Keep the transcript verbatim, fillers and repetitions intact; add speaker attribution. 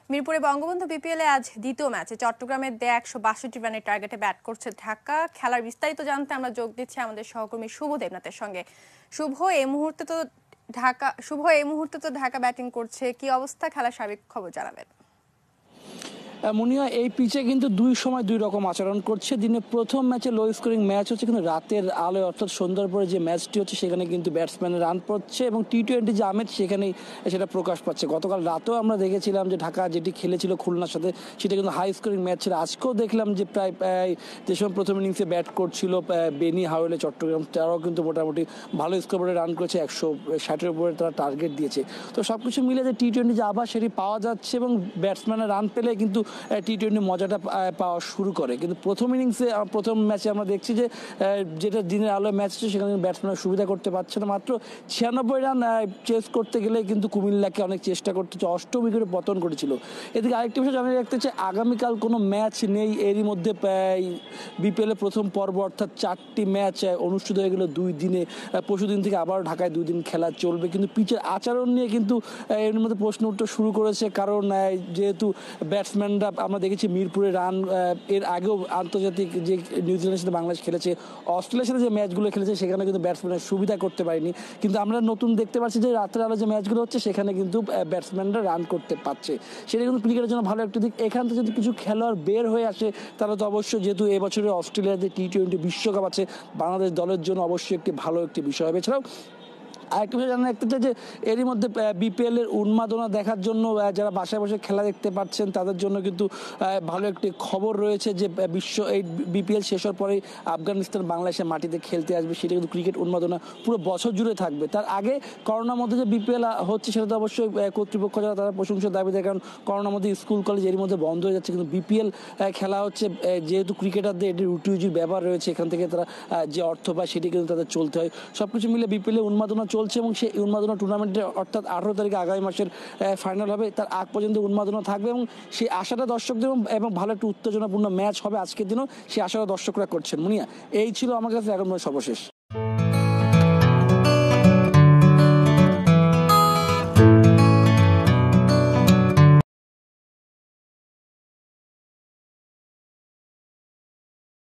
Speaker 1: মিরপুরে বঙ্গবন্ধু বিপিএলে আজ দ্বিতীয় ম্যাচে চট্টগ্রামের দেয়া একশো বাষট্টি রানের টার্গেটে ব্যাট করছে ঢাকা। খেলার বিস্তারিত জানতে আমরা যোগ দিচ্ছি আমাদের সহকর্মী শুভ দেবনাথের সঙ্গে। শুভ, এই মুহূর্তে তো ঢাকা শুভ এই মুহূর্তে তো ঢাকা ব্যাটিং করছে, কি অবস্থা? খেলার সার্বিক খবর জানাবেন।
Speaker 2: মুনিয়া, এই পিচে কিন্তু দুই সময় দুই রকম আচরণ করছে। দিনে প্রথম ম্যাচে লো স্কোরিং ম্যাচ হচ্ছে, কিন্তু রাতের আলোয় অর্থাৎ সন্ধ্যার পরে যে ম্যাচটি হচ্ছে সেখানে কিন্তু ব্যাটসম্যানের রান পড়ছে এবং টি টোয়েন্টি যে আমেজ সেখানেই সেটা প্রকাশ পাচ্ছে। গতকাল রাতেও আমরা দেখেছিলাম যে ঢাকা যেটি খেলেছিল খুলনার সাথে সেটা কিন্তু হাই স্কোরিং ম্যাচ ছিল। আজকেও দেখলাম যে প্রায় যে সময় প্রথম ইনিংসে ব্যাট করছিল বেনি হাওয়েলে চট্টগ্রাম, তারাও কিন্তু মোটামুটি ভালো স্কোর করে রান করেছে, একশো ষাটের উপরে তারা টার্গেট দিয়েছে। তো সব কিছু মিলে যে টি টোয়েন্টি যে আবার সেটি পাওয়া যাচ্ছে এবং ব্যাটসম্যানের রান পেলে কিন্তু টি টোয়েন্টি মজাটা পাওয়া শুরু করে। কিন্তু প্রথম ইনিংসে প্রথম ম্যাচে আমরা দেখছি যে যেটা দিনের আলোয় ম্যাচ হচ্ছে সেখানে ব্যাটসম্যান সুবিধা করতে পারছে না। মাত্র ছিয়ানব্বই রান চেস করতে গেলে কিন্তু কুমিল্লাকে অনেক চেষ্টা করতে হচ্ছে, অষ্টম উইকেটে পতন করেছিল। এদিকে আরেকটি বিষয় জানিয়ে রাখতে চাই, আগামীকাল কোনো ম্যাচ নেই। এরই মধ্যে বিপিএলের প্রথম পর্ব অর্থাৎ চারটি ম্যাচ অনুষ্ঠিত হয়ে গেল দুই দিনে। পরশু দিন থেকে আবারও ঢাকায় দুই দিন খেলা চলবে। কিন্তু পিচের আচরণ নিয়ে কিন্তু এর মধ্যে প্রশ্ন উঠতে শুরু করেছে, কারণ যেহেতু ব্যাটসম্যানরা আমরা দেখেছি মিরপুরে রান এর আগেও আন্তর্জাতিক যে নিউজিল্যান্ডের সাথে বাংলাদেশ খেলেছে, অস্ট্রেলিয়ার সাথে যে ম্যাচগুলো খেলেছে সেখানে কিন্তু ব্যাটসম্যানের সুবিধা করতে পারেনি। কিন্তু আমরা নতুন দেখতে পাচ্ছি যে রাতের আলো যে ম্যাচগুলো হচ্ছে সেখানে কিন্তু ব্যাটসম্যানরা রান করতে পারছে। সেটা কিন্তু ক্রিকেটের জন্য ভালো একটা দিক। এখান থেকে যদি কিছু খেলোয়াড় বের হয়ে আসে তাহলে তো অবশ্যই, যেহেতু এবছরে অস্ট্রেলিয়াতে টি টোয়েন্টি বিশ্বকাপ আছে, বাংলাদেশ দলের জন্য অবশ্যই একটি ভালো একটি বিষয় হবে। এছাড়াও আরেকটা বিষয় জানা রাখতে চাই যে এরই মধ্যে বিপিএল এর উন্মাদনা দেখার জন্য যারা বাসায় বসে খেলা দেখতে পাচ্ছেন তাদের জন্য কিন্তু ভালো একটি খবর রয়েছে যে বিশ্ব এই বিপিএল শেষ হওয়ার পরেই আফগানিস্তান বাংলাদেশের মাটিতে খেলতে আসবে। সেটা কিন্তু ক্রিকেট উন্মাদনা পুরো বছর জুড়ে থাকবে। তার আগে করোনার মধ্যে যে বিপিএল হচ্ছে সেটা তো অবশ্যই কর্তৃপক্ষ যারা তারা প্রশংসার দাবি দেয়, কারণ করোনার মধ্যে স্কুল কলেজ এর মধ্যে বন্ধ হয়ে যাচ্ছে। কিন্তু বিপিএল খেলা হচ্ছে, যেহেতু ক্রিকেটারদের এটি রুটি রুজির ব্যবহার রয়েছে, এখান থেকে তারা যে অর্থ পায় সেটি কিন্তু তাদের চলতে হয়। সব কিছু মিলে বিপিএল এর উন্মাদনা চলছে এবং সেই উন্মাদনা টুর্নামেন্টে অর্থাৎ আঠারো তারিখে আগামী মাসের ফাইনাল হবে, তার আগ পর্যন্ত উন্মাদনা থাকবে এবং সেই আশাটা দর্শকদের এবং ভালো একটা উত্তেজনাপূর্ণ ম্যাচ হবে আজকের দিনও, সেই আশাটা দর্শকরা করছেন। মুনিয়া, এই ছিল আমার কাছে এখন সর্বশেষ।